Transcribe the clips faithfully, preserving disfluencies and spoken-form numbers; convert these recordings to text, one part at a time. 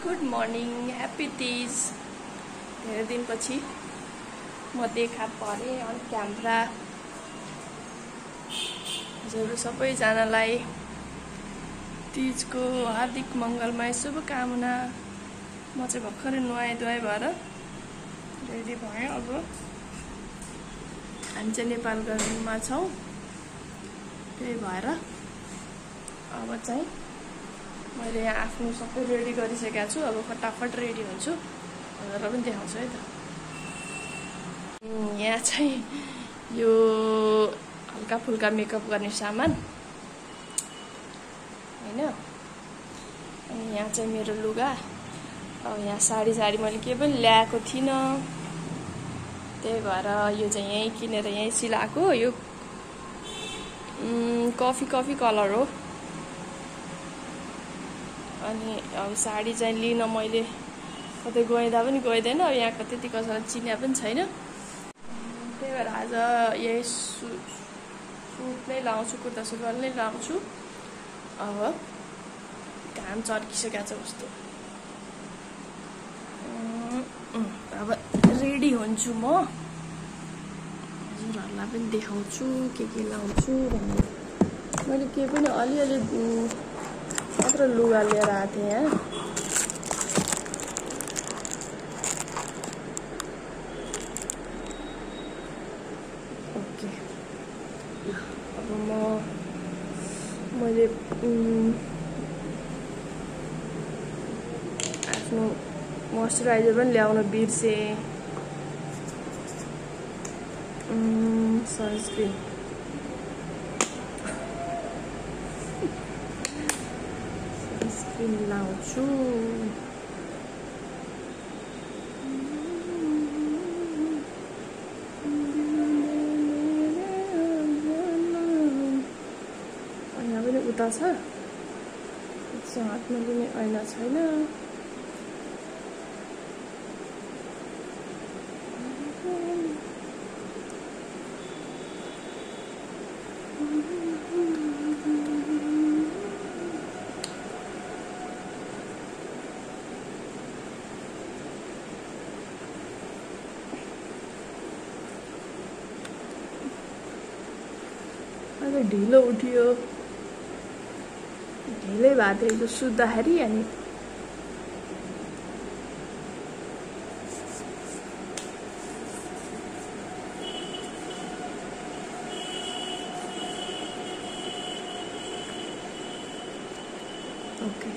Good morning happy Teej. धेरै दिनपछि म देखा परेँ अन क्यामेरा। हजुर सबैजनालाई तीजको हार्दिक मङ्गलमय शुभकामना। म चाहिँ भर्खरै नुहाए धुवाए भएर रेडी भएँ। अब हामी चाहिँ नेपाल गएमा छौँ, त्यही भएर अब चाहिँ मैले यहाँ आफ्नो सबै रेडी गरिसकेको छु। अब फटाफट रेडी हुन्छु, हजुरलाई पनि देखाउँछु है त। यहाँ चाहिँ यो हल्का फुल्का मेकअप गर्ने सामान हैन। अनि यहाँ चाहिँ मेरो लुगा। अब यहाँ साडी साडी मैले के पनि ल्याएको थिइनँ, त्यही भएर यो चाहिँ यहीँ किनेर यहीँ सिलाएको। यो कफी कफी कलर हो। अनि अब साडी चाहिँ लिन मैले कतै गइँदा पनि गइँदैन, अब यहाँको त्यति कसैलाई चिन्या पनि छैन, त्यही भएर आज यही सु सुट नै लाउँछु, कुर्ता सुरुवाल नै लाउँछु। अब घाम चर्किसकेको छ कस्तो। अब रेडी हुन्छु म, हजुरहरूलाई पनि देखाउँछु के के लाउँछु भन्ने। मैले के पनि अलिअलि मात्र लुगा लिएर आएको थिएँ यहाँ। ओके, अब म मैले आफ्नो मोइस्चराइजर पनि ल्याउन बिर्सेँ, सनस्क्रिन। सनस्क्रिन लाउँछु। ऐना पनि उता छ, हातमा पनि ऐना छैन। ढिलो उठ्यो, ढिलै भएको थियो हिजो सुत्दाखेरि। अनि okay,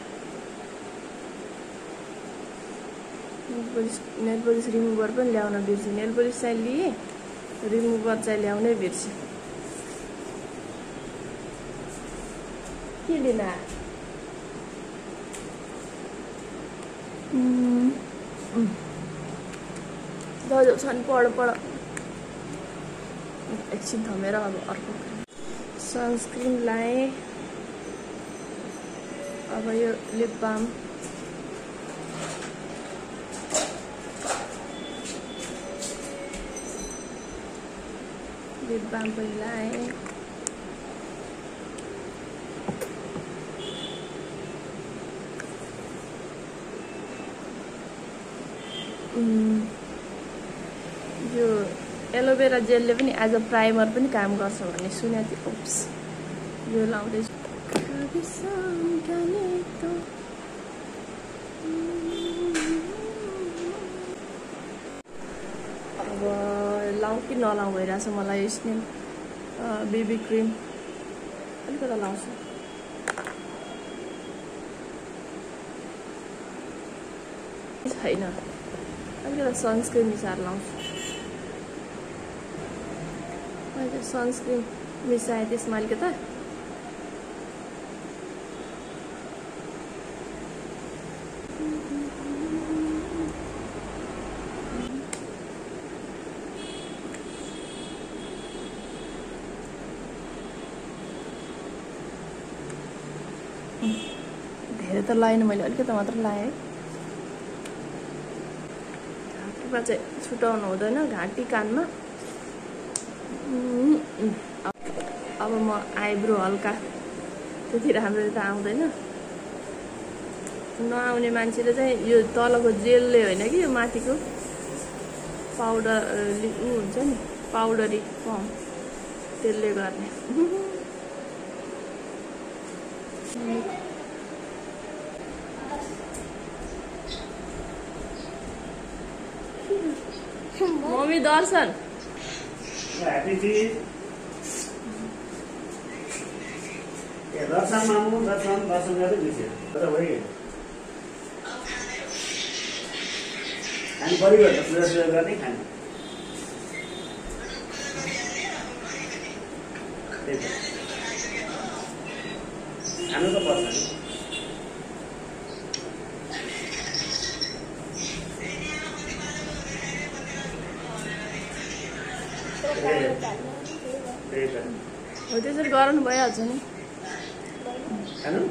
nail polish nail polish remover पनि ल्याउन बिर्सेँ। नेल पोलिस चाहिँ लिएँ, रिमुभर चाहिँ ल्याउनै बिर्सेँ। के लिन जाऊ छ नि, पढ पढ एकछिन थमेर। अब अर्को सनस्क्रिन लाएँ। अब यो लिप बाम, लिप बाम पनि लाएँ। यो एलोभेरा जेलले पनि एज अ प्राइमर पनि काम गर्छ भन्ने सुनेको थिएँ। ओप्स, यो लाउँदैछु। अब लाउँ कि नलाउँ भइरहेछ मलाई। स्किन बेबी क्रिम अलिकता लाउँछु। छैन, अलिकता सनस्क्रिन मिसाएर लाउँछु। मैले सनस्क्रिन मिसाएँ त्यसमा अलिकता। धेरै त लाएन मैले, अलिकता मात्र लाएँ। घाँटीमा चाहिँ छुटाउनु हुँदैन, घाँटी कानमा। अब म आइब्रो हल्का, त्यति राम्ररी त आउँदैन। नआउने मान्छेले चाहिँ यो तलको जेलले होइन कि यो माथिको पाउडर ऊ हुन्छ नि पाउडरी फर्म त्यसले गर्ने मम्मी दर्शन दर्शन मामु दर्शन दर्शन गर्दै बिर्स्यो तर भयो खानु पऱ्यो त पूजा सुजा गर्दै खानु खानु त पर्छ नि हो त्यसरी गराउनु भइहाल्छ नि खानु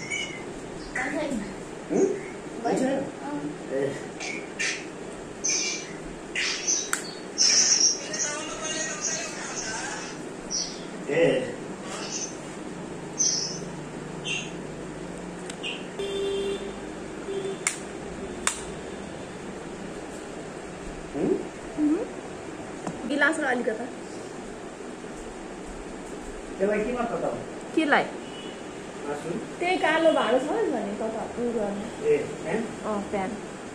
ए गिलास र अलिकता त्यसलाई केमा कताउ केलाई मासु त्यही कालो भाँडो छ नि भने कता उयो गर्ने ए फ्यान अँ प्यान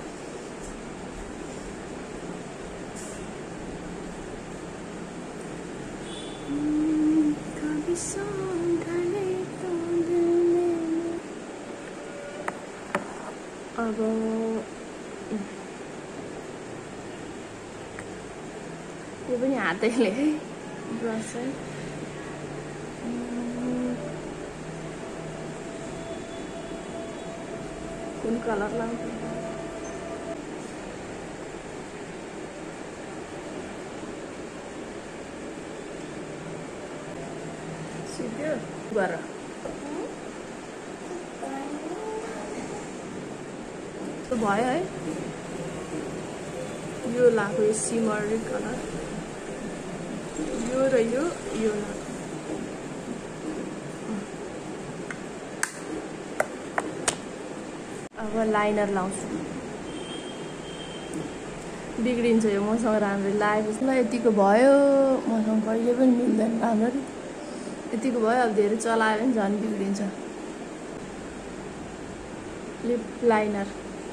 अब यो पनि हातैले है ब्रस है कुन कलर लाउँछ सिधो गर भयो है यो लाएको यो सिमरी कलर यो र यो यो अब लाइनर लाउँछु बिग्रिन्छ यो मसँग राम्ररी लागेपछि ल यतिको भयो मसँग कहिले पनि मिल्दैन राम्ररी यतिको भयो अब धेरै चलायो भने झन् बिग्रिन्छ लिप लाइनर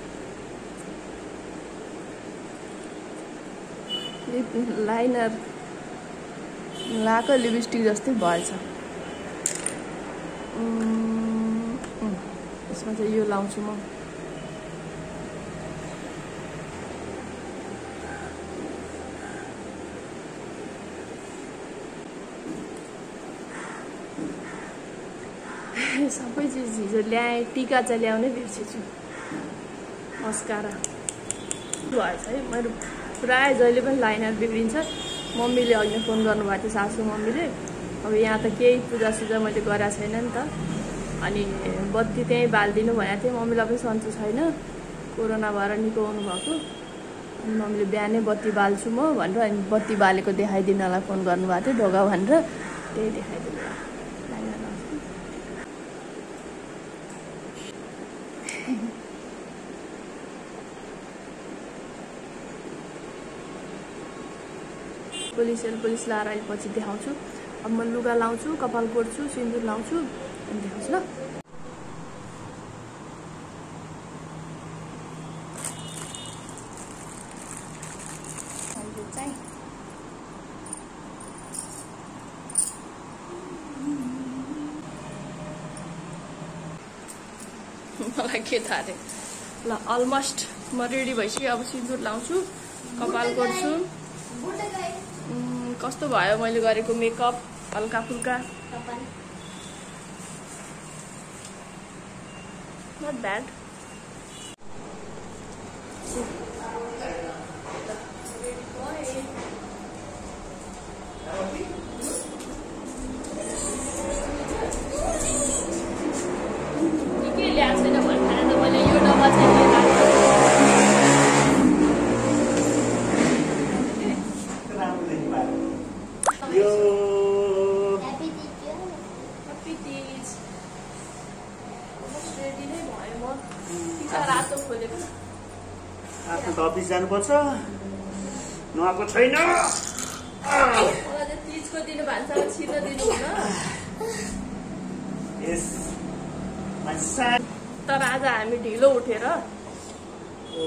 लिप लाइनर लाएको लिपस्टिक जस्तै भएछ यसमा चाहिँ यो लाउँछु म सबै चिज हिजो ल्याएँ टिका चाहिँ ल्याउनै बिर्सेछु मस्कारा भएछ है मेरो प्रायः जहिले पनि लाइनर बिग्रिन्छ मम्मीले अघि फोन गर्नुभएको थियो सासू मम्मीले अब यहाँ त केही पूजासुजा मैले गरेको छैन नि त अनि बत्ती त्यहीँ बालिदिनु भनेको थिएँ मम्मीलाई पनि सन्चो छैन कोरोना भएर निको हुनुभएको अनि मम्मीले बिहानै बत्ती बाल्छु म भनेर अनि बत्ती बालेको देखाइदिनलाई फोन गर्नुभएको थियो ढोका भनेर त्यही देखाइदिनु पोलिस पोलिस लाएर अहिले पछि देखाउँछु अब म लुगा लाउँछु कपाल कोर्छु सिन्दुर लाउँछु अनि देखाउँछु ल मलाई के थाहा रे ल अलमोस्ट म रेडी भइसक्यो अब सिन्दुर लाउँछु कपाल कोर्छु कस्तो भयो मैले गरेको मेकअप हल्का फुल्का नट ब्याड के ल्याएको छैन भन्खाना त मैले यो डब्बा चाहिँ Happy Teej. Almost ready नै भयो म खोलेको आफ्नो त अफिस जानुपर्छ नुहाएको छैन मलाई चाहिँ तिजको दिन भान्सामा छिर्न दिनुहुन्न यस तर आज हामी ढिलो उठेर ओ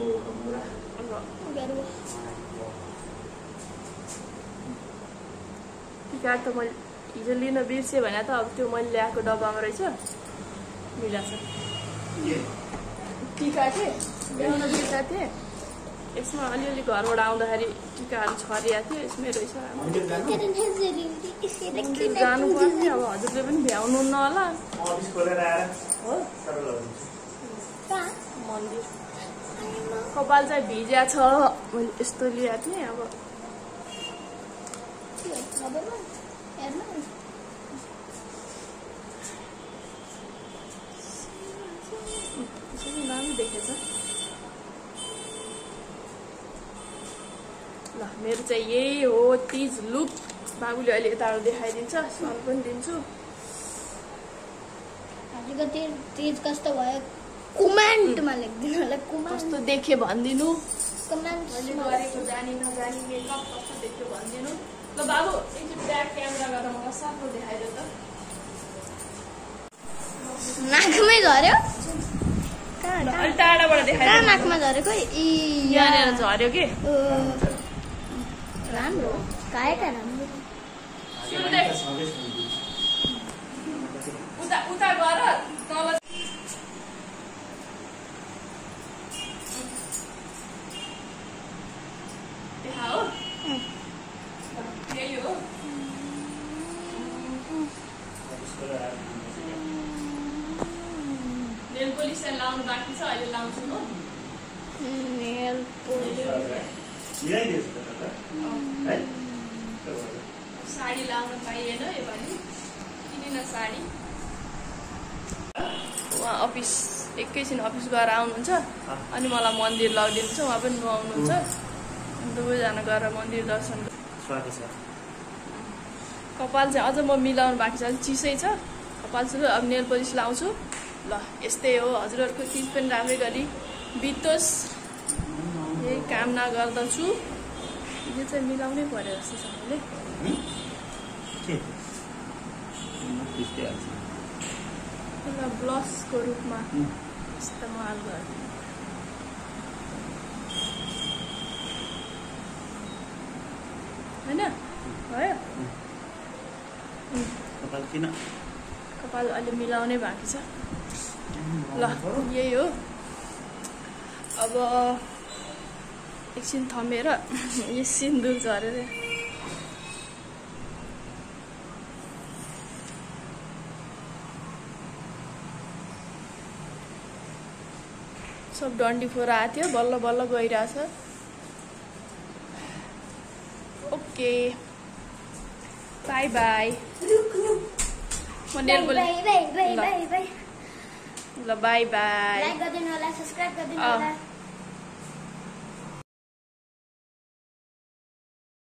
टिका त मैले हिजो लिन बिर्सेँ भने त अब त्यो मैले ल्याएको डब्बामा रहेछ मिलाछ टिका के ल्याउन बिर्सेको थिएँ यसमा अलिअलि घरबाट आउँदाखेरि टिकाहरू छरिया थियो यसमै रहेछ जानुपर्ने अब हजुरले पनि भ्याउनु न होला अफिस खोलेर आएर हो सर्भर मन्दिर कपाल चाहिँ भिज्या छ मैले यस्तो ल्याएको थिएँ अब राम्रो देखेछ ल मेरो चाहिँ यही हो तिज लुक बाबुले अहिले यताबाट देखाइदिन्छ सल पनि दिन्छु हजुरको तिज कस्तो भयो कमेन्टमा लेखिदिनु होला कमेन्ट कस्तो देखे भनिदिनु कमेन्ट मैले गरेको जानी नजानी मेकअप कस्तो देख्यो भनिदिनु ल बाबु एकचोटि ब्याक क्यामेरा गरेर मलाई सबै देखाइदियो त नाकमै झर्यो अलि टाढाबाट देखाइदियो कहाँ नाकमा झरेको इ यहाँनिर झर्यो कि राम्रो काएका राम्रो सुन्दै उता उता गएर तल देखा हो यही हो नेल पोलिस चाहिँ लाउनु बाँकी छ अहिले लाउँछु म नेल पोलिस साडी लाउन पाइएन योपालि किनेन साडी उहाँ अफिस एकैछिन अफिस गएर आउनुहुन्छ अनि मलाई मन्दिर लगिदिनुहुन्छ उहाँ पनि नुहाउनुहुन्छ अनि दुवैजना गएर मन्दिर दर्शन कपाल चाहिँ अझ म मिलाउनु बाँकी छ अलिक चिसै छ कपाल सुरु अब नेल पोलिस लाउँछु ल यस्तै हो हजुरहरूको तिज पनि राम्रै गरी बितोस् यही कामना गर्दछु यो चाहिँ मिलाउनै पर्यो जस्तो छ मैले यसलाई ब्लसको रूपमा इस्तेमाल गर्ने होइन भयो कपाल किन कपाल अहिले मिलाउनै बाँकी छ ल यही हो अब एकछिन थमेर यो सिन्दुर झरेर सब डन्डी फोर आएको थियो बल्ल बल्ल गइरहेछ ओके बाई बाई म nail polish bye bye bye bye bye ल बाई बाई लाइक गरिदिनु होला सब्स्क्राइब गरिदिनु होला